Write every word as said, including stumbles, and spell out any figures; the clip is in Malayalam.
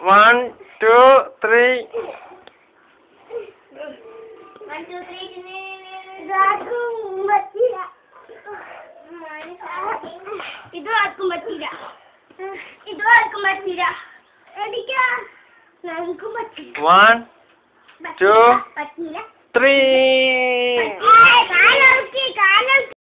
One, two, three. One, two, three. ഇതാർക്കും പറ്റില്ല. ഇതും ആർക്കും പറ്റില്ല. ഇതും ആർക്കും പറ്റില്ല. എടിക്കാ ഞങ്ങൾക്കും പറ്റില്ല. One, two, പറ്റില്ല. three.